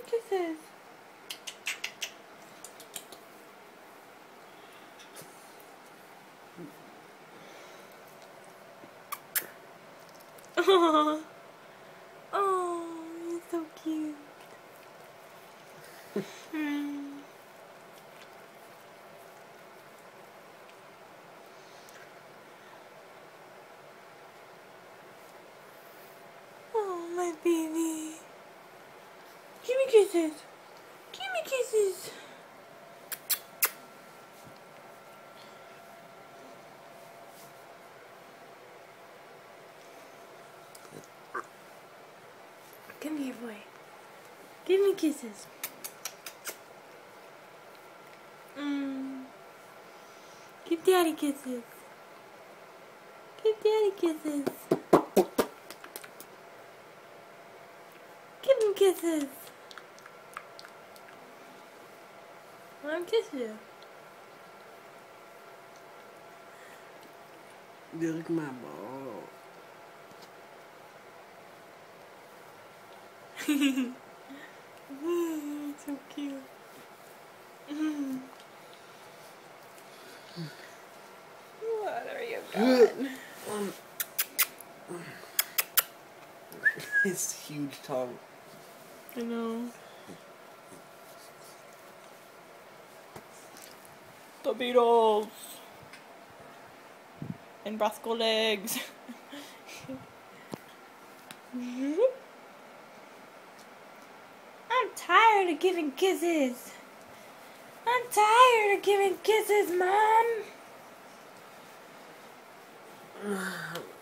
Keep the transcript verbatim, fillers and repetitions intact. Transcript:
kisses. Oh, oh, you're so cute. mm. Oh, my baby. Give me kisses. Give me kisses. Come here, boy. Give me kisses. Mm. Give daddy kisses. Give daddy kisses. Give him kisses. Let him kiss you. Look, my ball. So cute. Mm. What are you doing? um, His huge tongue. I know. The Beatles. And Rascal legs. I'm tired of giving kisses. I'm tired of giving kisses, Mom.